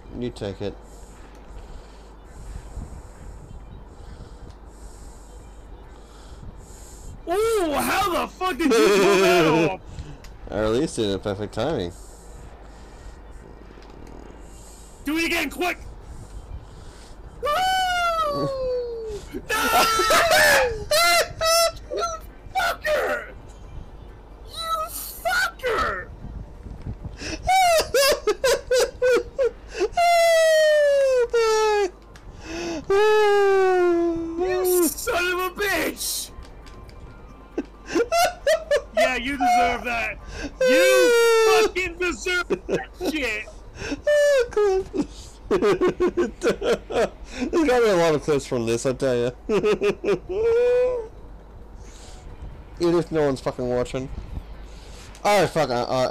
You take it. Ooh, how the fuck did you pull that off? I released it in perfect timing. Do it again, quick! Woo! No! You fucker! You fucker! You son of a bitch! Yeah, you deserve that. You fucking deserve that shit. There's gotta be a lot of clips from this, I tell you. Even if no one's fucking watching. Alright, fuck.